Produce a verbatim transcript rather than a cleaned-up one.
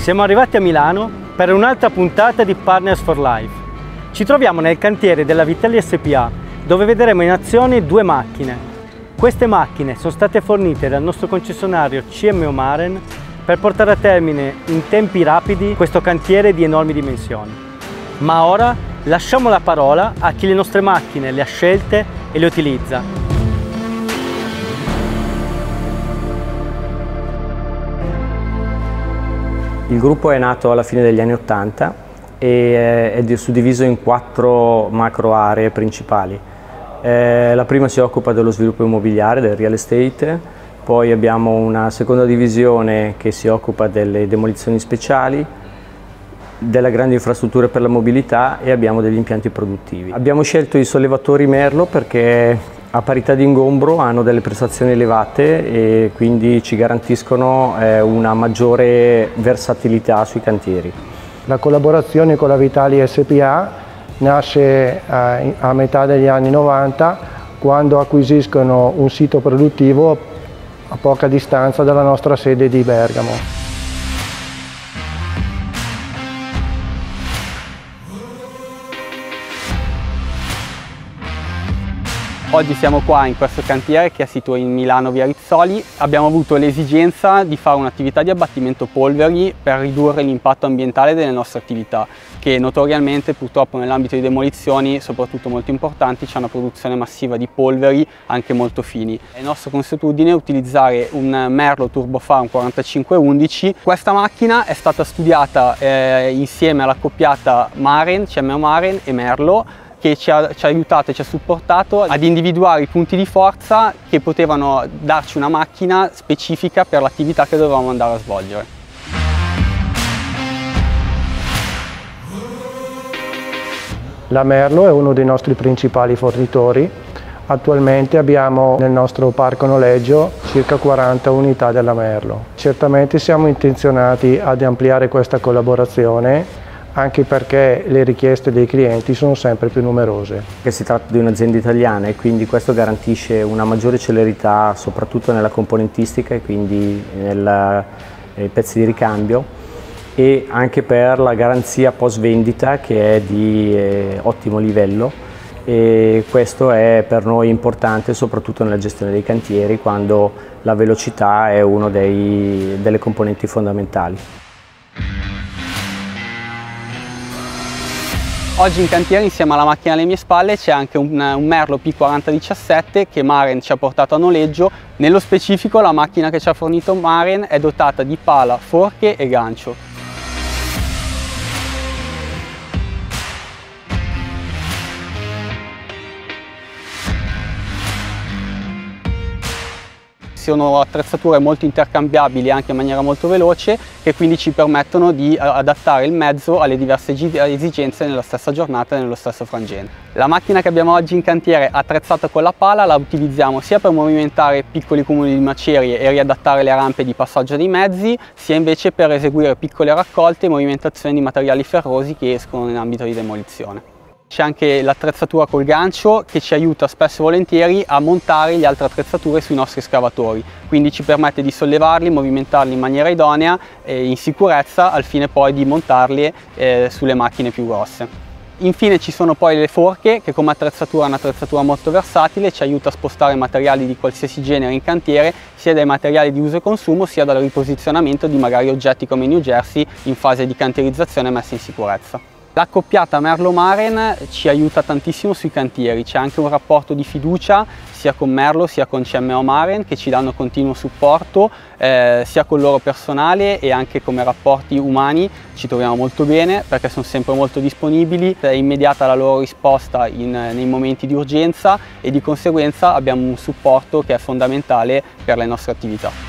Siamo arrivati a Milano per un'altra puntata di Partners for Life. Ci troviamo nel cantiere della Vitelli S P A, dove vedremo in azione due macchine. Queste macchine sono state fornite dal nostro concessionario C M O Maren per portare a termine in tempi rapidi questo cantiere di enormi dimensioni. Ma ora lasciamo la parola a chi le nostre macchine le ha scelte e le utilizza. Il gruppo è nato alla fine degli anni Ottanta e è suddiviso in quattro macro aree principali. Eh, la prima si occupa dello sviluppo immobiliare, del real estate, poi abbiamo una seconda divisione che si occupa delle demolizioni speciali, delle grandi infrastrutture per la mobilità e abbiamo degli impianti produttivi. Abbiamo scelto i sollevatori Merlo perché a parità di ingombro hanno delle prestazioni elevate e quindi ci garantiscono eh, una maggiore versatilità sui cantieri. La collaborazione con la Vitelli S P A nasce eh, a metà degli anni novanta, quando acquisiscono un sito produttivo a poca distanza dalla nostra sede di Bergamo. Oggi siamo qua in questo cantiere che è situato in Milano via Rizzoli. Abbiamo avuto l'esigenza di fare un'attività di abbattimento polveri per ridurre l'impatto ambientale delle nostre attività, che notoriamente purtroppo nell'ambito di demolizioni, soprattutto molto importanti, c'è una produzione massiva di polveri anche molto fini. È nostra consuetudine utilizzare un Merlo Turbofarm quarantacinque undici. Questa macchina è stata studiata eh, insieme all'accoppiata Maren, C M O Maren e Merlo, che ci ha, ci ha aiutato e ci ha supportato ad individuare i punti di forza che potevano darci una macchina specifica per l'attività che dovevamo andare a svolgere. La Merlo è uno dei nostri principali fornitori. Attualmente abbiamo nel nostro parco noleggio circa quaranta unità della Merlo. Certamente siamo intenzionati ad ampliare questa collaborazione, anche perché le richieste dei clienti sono sempre più numerose. Si tratta di un'azienda italiana e quindi questo garantisce una maggiore celerità soprattutto nella componentistica e quindi nel, nei pezzi di ricambio, e anche per la garanzia post vendita che è di eh, ottimo livello, e questo è per noi importante soprattutto nella gestione dei cantieri, quando la velocità è una delle componenti fondamentali. Oggi in cantiere insieme alla macchina alle mie spalle c'è anche un, un Merlo P quaranta diciassette che Maren ci ha portato a noleggio. Nello specifico la macchina che ci ha fornito Maren è dotata di pala, forche e gancio. Sono attrezzature molto intercambiabili anche in maniera molto veloce, che quindi ci permettono di adattare il mezzo alle diverse esigenze nella stessa giornata e nello stesso frangente. La macchina che abbiamo oggi in cantiere attrezzata con la pala la utilizziamo sia per movimentare piccoli cumuli di macerie e riadattare le rampe di passaggio dei mezzi, sia invece per eseguire piccole raccolte e movimentazioni di materiali ferrosi che escono in ambito di demolizione. C'è anche l'attrezzatura col gancio che ci aiuta spesso e volentieri a montare le altre attrezzature sui nostri scavatori, quindi ci permette di sollevarli, movimentarli in maniera idonea e in sicurezza al fine poi di montarli eh, sulle macchine più grosse. Infine ci sono poi le forche che come attrezzatura è un'attrezzatura molto versatile, ci aiuta a spostare materiali di qualsiasi genere in cantiere, sia dai materiali di uso e consumo sia dal riposizionamento di magari oggetti come New Jersey in fase di cantierizzazione e messa in sicurezza. L'accoppiata Merlo Maren ci aiuta tantissimo sui cantieri, c'è anche un rapporto di fiducia sia con Merlo sia con C M O Maren che ci danno continuo supporto eh, sia con il loro personale e anche come rapporti umani ci troviamo molto bene perché sono sempre molto disponibili, è immediata la loro risposta in, nei momenti di urgenza e di conseguenza abbiamo un supporto che è fondamentale per le nostre attività.